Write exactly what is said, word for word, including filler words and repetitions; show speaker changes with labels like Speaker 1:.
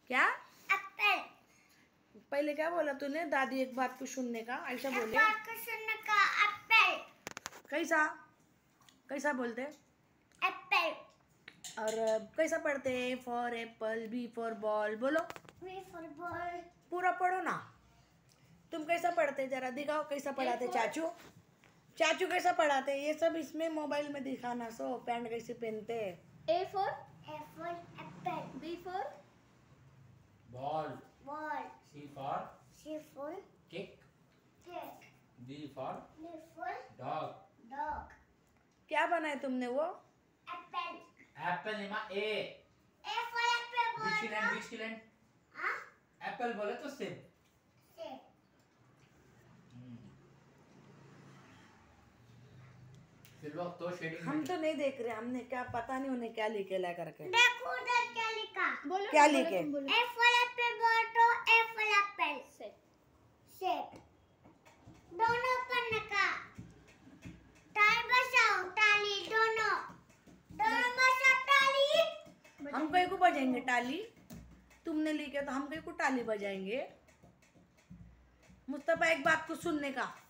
Speaker 1: क्या?
Speaker 2: एप्पल।
Speaker 1: पहले क्या बोला तूने? दादी एक बात को सुनने का, ऐसा बोले?
Speaker 2: एक बात को सुनने का एप्पल।
Speaker 1: कैसा कैसा बोलते?
Speaker 2: एप्पल।
Speaker 1: और कैसा पढ़ते? A for apple, B for ball, बोलो।
Speaker 2: B for ball.
Speaker 1: पूरा पढ़ो ना। तुम कैसा पढ़ते? जरा दिखाओ कैसा पढ़ाते चाचू। चाचू कैसा पढ़ाते? ये सब इसमें मोबाइल में दिखाना। सो पैंट कैसे पहनते?
Speaker 2: A for A for apple. B for
Speaker 3: ball.
Speaker 2: Ball.
Speaker 3: C for
Speaker 2: C for
Speaker 3: kick.
Speaker 2: Kick.
Speaker 3: D for
Speaker 2: D for
Speaker 3: dog.
Speaker 2: Dog.
Speaker 1: क्या बनाए तुमने वो?
Speaker 2: Apple.
Speaker 3: Apple Nima A.
Speaker 2: A for Apple बोल।
Speaker 3: विचीलैंड विचीलैंड।
Speaker 2: हाँ?
Speaker 3: एप्पल बोले तो सेब।
Speaker 2: सेब।
Speaker 3: तो शेडिंग
Speaker 1: हम तो नहीं देख रहे, हमने क्या पता नहीं उन्हें क्या लिखे ला करके।
Speaker 2: देखो उधर क्या लिखा।
Speaker 1: बोलो क्या लिखे?
Speaker 2: ए फॉर एप्पल बोल तो ए फॉर एप्पल। सेब। सेब। दोनों करने का। ताली बजाओ, ताली दोनों। दोनों बजाओ ताली।
Speaker 1: हम कहीं को बजाएंगे टाली? तुमने लिखे तो हम कहीं को टाली बजाएंगे? मुस्तफा एक बात को सुनने का।